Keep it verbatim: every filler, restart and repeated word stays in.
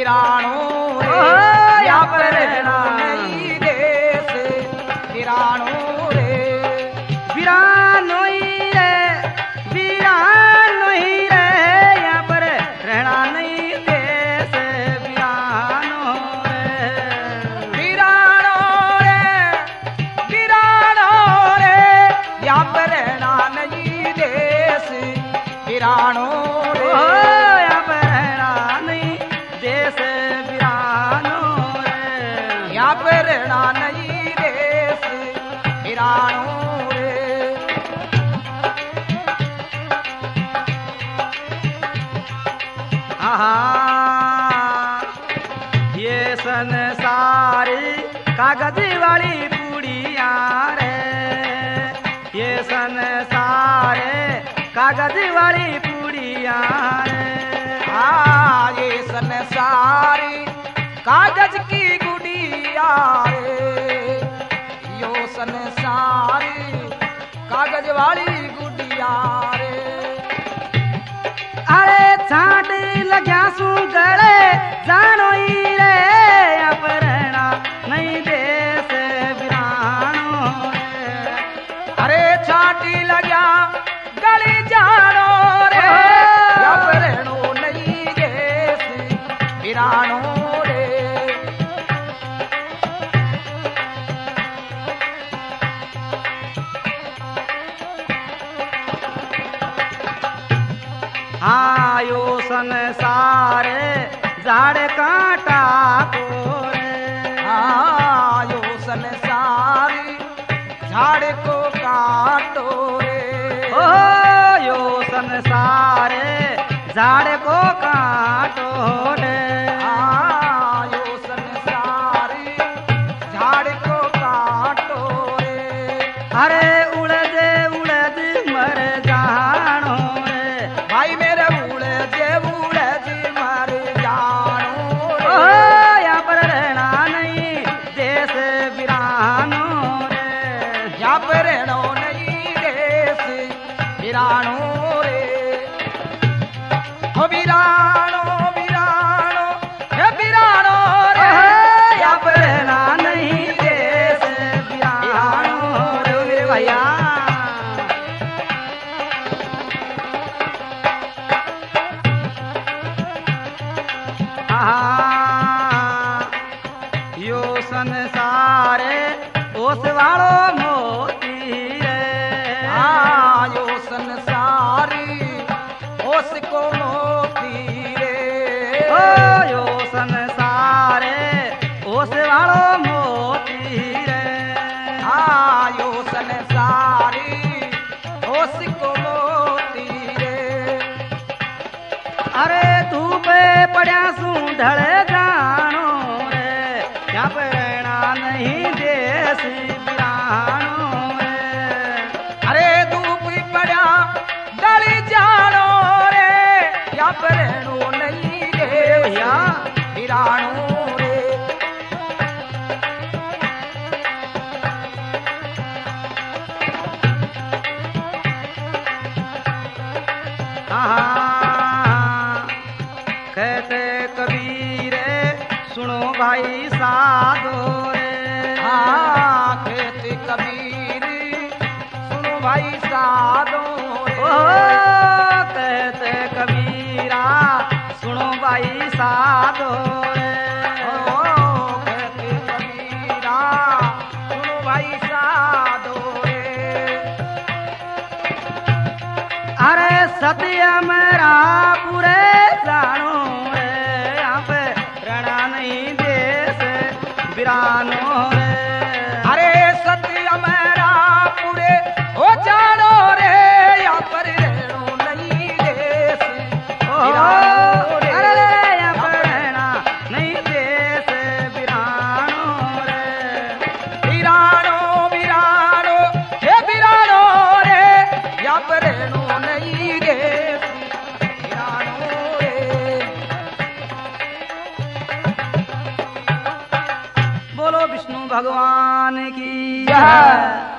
वीरानो रे या पर रहना नहीं देश वीरानो रे वीरानो ही रे वीरानो ही रे यहाँ पर रहना नहीं देश वीरानो रे वीरानो रे वीरानो रे यहाँ पर रहना नहीं देश वीरानो रे यहाँ पर रहना नहीं देश वीरानो रे यहाँ पर रहना नहीं देश वीरानो ये संसार कागज वाली पूड़िया रे ये संसार कागज वाली पूड़िया रे हाँ ये संसार कागज की गुड़िया रे यो संसार कागज वाली गुड़िया रे अरे छाट लग्या सू गले जानो ही रे अपरना नहीं देश वीरानो रे अरे छाटी लग्या गली जानो रे अपरनो नहीं देश वीरानो रे हाँ यो संसार झाड़ काटा को रे हाँ यो संसार झाड़ को काटो रे ओ यो संसार झाड़ को काटो रे हाँ यो संसार झाड़ को काटो रे अरे उड़दे उड़द मर जानो रे भाई मेरे उड़दे उड़द मर जानो ओ रे यहाँ पर रहना नहीं देश वीरानो रे यहाँ पर रहना नहीं देश वीरानो रे हो वीरानो वीरानो हे वीरानो रे यहाँ पर रहना नहीं देश वीरानो रे मेरे भैया हाँ, यो संसार ओस वालो मोती रे हाँ यो संसारी उसको मोती रे ओ यो संसार ओस वालो मोती रे हाँ यो संसारी उसको मोती रे अरे धूप पड़ा सू ढल जानो रे यहाँ पे रहना नहीं देश वीरानो रे अरे धूप पड़ा डली जानो रे यहाँ पर रहनो नहीं रे भैया वीरानो रे हाँ कहते कबीर सुनो भाई साधो रे हाँ कहते कबीर सुनो भाई साधो ओ कहते कबीरा सुनो भाई साधो रे ओ कहते कबीरा सुनो भाई साधो रे अरे सत्य मेरा पूरे जानो रे यहाँ पे रहना नहीं देश वीरानो रे अरे सत्य मेरा पूरे हो जानो रे यहाँ पर रहनो नहीं देश वीरानो रे अरे यहाँ पे रहना नहीं देश वीरानो रे वीरानो वीरानो हे वीरानो रे यहाँ पर रहनो नहीं देश वीरानो रे बोलो विष्णु भगवान की जय।